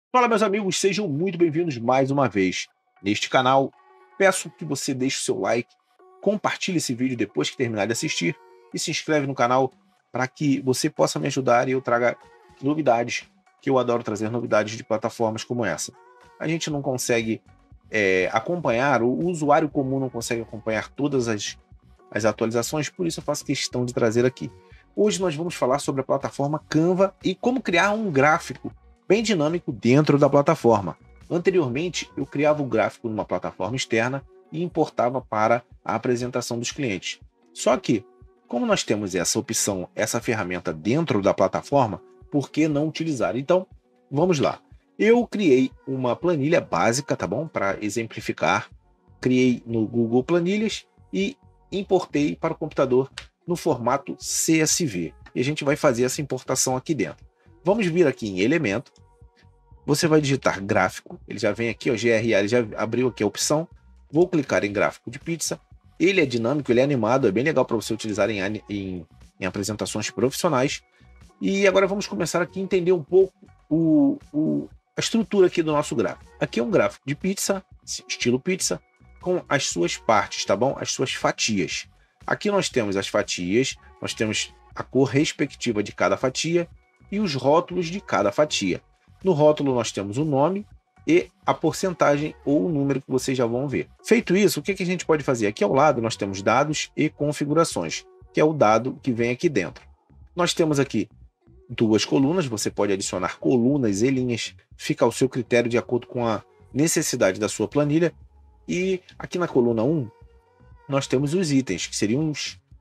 Fala, meus amigos, sejam muito bem-vindos mais uma vez neste canal. Peço que você deixe o seu like, compartilhe esse vídeo depois que terminar de assistir e se inscreve no canal para que você possa me ajudar e eu traga novidades, que eu adoro trazer novidades de plataformas como essa. A gente não consegue acompanhar, o usuário comum não consegue acompanhar todas as atualizações, por isso eu faço questão de trazer aqui. Hoje nós vamos falar sobre a plataforma Canva e como criar um gráfico bem dinâmico dentro da plataforma. Anteriormente, eu criava o gráfico numa plataforma externa e importava para a apresentação dos clientes. Só que, como nós temos essa opção, essa ferramenta dentro da plataforma, por que não utilizar? Então, vamos lá. Eu criei uma planilha básica, tá bom? Para exemplificar. Criei no Google Planilhas e importei para o computador no formato CSV. E a gente vai fazer essa importação aqui dentro. Vamos vir aqui em Elemento. Você vai digitar gráfico. Ele já vem aqui, ó, GRA, ele já abriu aqui a opção. Vou clicar em gráfico de pizza. Ele é dinâmico, ele é animado, é bem legal para você utilizar em apresentações profissionais. E agora vamos começar aqui a entender um pouco a estrutura aqui do nosso gráfico. Aqui é um gráfico de pizza, estilo pizza, com as suas partes, tá bom? As suas fatias. Aqui nós temos as fatias, nós temos a cor respectiva de cada fatia e os rótulos de cada fatia. No rótulo nós temos o nome e a porcentagem ou o número que vocês já vão ver. Feito isso, o que a gente pode fazer? Aqui ao lado nós temos dados e configurações, que é o dado que vem aqui dentro. Nós temos aqui duas colunas, você pode adicionar colunas e linhas, fica ao seu critério de acordo com a necessidade da sua planilha. E aqui na coluna 1, nós temos os itens, que seriam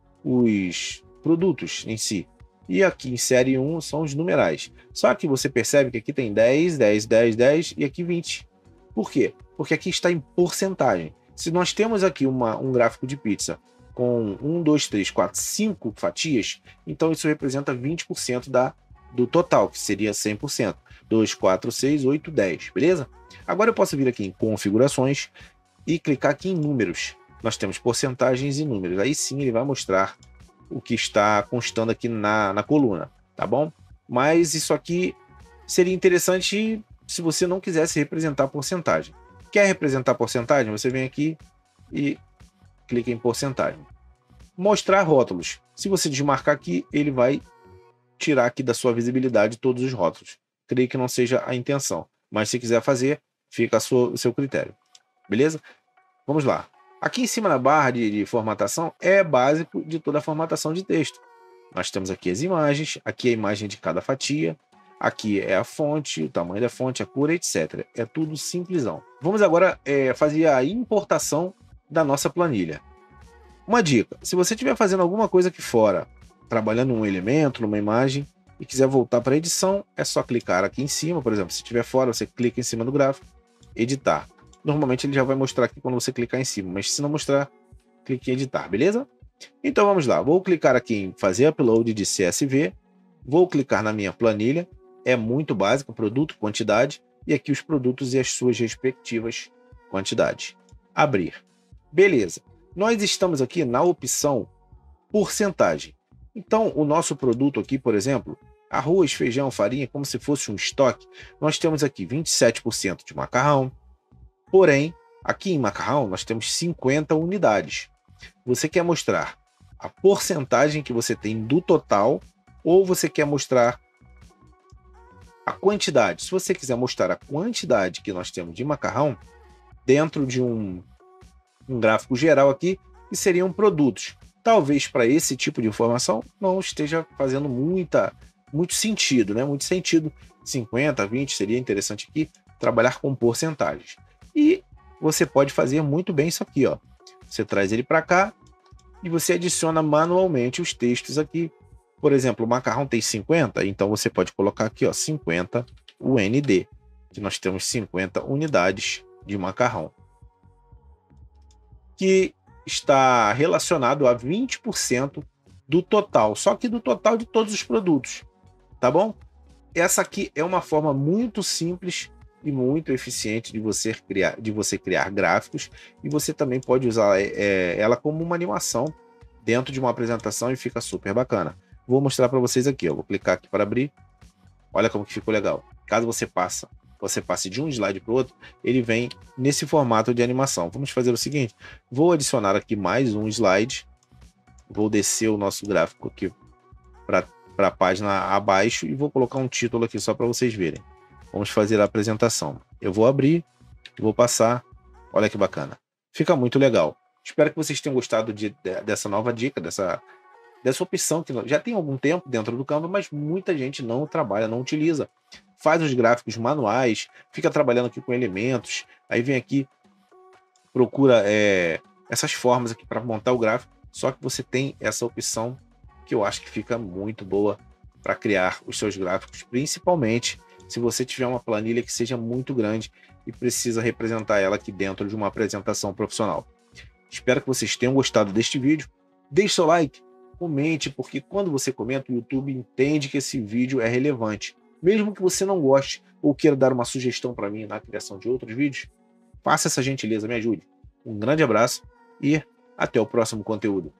os produtos em si. E aqui em série 1 são os numerais. Só que você percebe que aqui tem 10, 10, 10, 10 e aqui 20. Por quê? Porque aqui está em porcentagem. Se nós temos aqui um gráfico de pizza com 1, 2, 3, 4, 5 fatias, então isso representa 20% do total, que seria 100%. 2, 4, 6, 8, 10, beleza? Agora eu posso vir aqui em configurações e clicar aqui em números. Nós temos porcentagens e números. Aí sim ele vai mostrar o que está constando aqui na coluna, tá bom? Mas isso aqui seria interessante se você não quisesse representar porcentagem. Quer representar porcentagem? Você vem aqui e clica em porcentagem. Mostrar rótulos. Se você desmarcar aqui, ele vai tirar aqui da sua visibilidade todos os rótulos. Creio que não seja a intenção, mas se quiser fazer, fica o seu critério. Beleza? Vamos lá. Aqui em cima na barra de formatação é básico de toda a formatação de texto. Nós temos aqui as imagens, aqui a imagem de cada fatia, aqui é a fonte, o tamanho da fonte, a cor, etc. É tudo simplesão. Vamos agora fazer a importação da nossa planilha. Uma dica, se você estiver fazendo alguma coisa aqui fora, trabalhando um elemento, numa imagem, e quiser voltar para a edição, é só clicar aqui em cima, por exemplo, se estiver fora, você clica em cima do gráfico, editar. Normalmente ele já vai mostrar aqui quando você clicar em cima, mas se não mostrar, clique em editar, beleza? Então vamos lá, vou clicar aqui em fazer upload de CSV, vou clicar na minha planilha, é muito básico, produto, quantidade, e aqui os produtos e as suas respectivas quantidades. Abrir. Beleza, nós estamos aqui na opção porcentagem. Então o nosso produto aqui, por exemplo, arroz, feijão, farinha, como se fosse um estoque, nós temos aqui 27% de macarrão. Porém, aqui em macarrão nós temos 50 unidades. Você quer mostrar a porcentagem que você tem do total ou você quer mostrar a quantidade? Se você quiser mostrar a quantidade que nós temos de macarrão dentro de um gráfico geral aqui, que seriam produtos. Talvez para esse tipo de informação não esteja fazendo muito sentido, né? Muito sentido. 50, 20 seria interessante aqui trabalhar com porcentagens. E você pode fazer muito bem isso aqui, ó. Você traz ele para cá e você adiciona manualmente os textos aqui. Por exemplo, o macarrão tem 50, então você pode colocar aqui, ó, 50 UND, que nós temos 50 unidades de macarrão, que está relacionado a 20% do total, só que do total de todos os produtos, tá bom? Essa aqui é uma forma muito simples e muito eficiente de você criar gráficos, e você também pode usar ela como uma animação dentro de uma apresentação e fica super bacana. Vou mostrar para vocês aqui, ó. Vou clicar aqui para abrir. Olha como que ficou legal. Caso você você passe de um slide para o outro, ele vem nesse formato de animação. Vamos fazer o seguinte, vou adicionar aqui mais um slide, vou descer o nosso gráfico aqui para a página abaixo e vou colocar um título aqui só para vocês verem. Vamos fazer a apresentação. Eu vou abrir, vou passar, olha que bacana. Fica muito legal. Espero que vocês tenham gostado dessa nova dica, dessa opção que já tem algum tempo dentro do Canva, mas muita gente não trabalha, não utiliza. Faz os gráficos manuais, fica trabalhando aqui com elementos, aí vem aqui, procura essas formas aqui para montar o gráfico, só que você tem essa opção que eu acho que fica muito boa para criar os seus gráficos, principalmente se você tiver uma planilha que seja muito grande e precisa representar ela aqui dentro de uma apresentação profissional. Espero que vocês tenham gostado deste vídeo. Deixe seu like, comente, porque quando você comenta, o YouTube entende que esse vídeo é relevante. Mesmo que você não goste ou queira dar uma sugestão para mim na criação de outros vídeos, faça essa gentileza, me ajude. Um grande abraço e até o próximo conteúdo.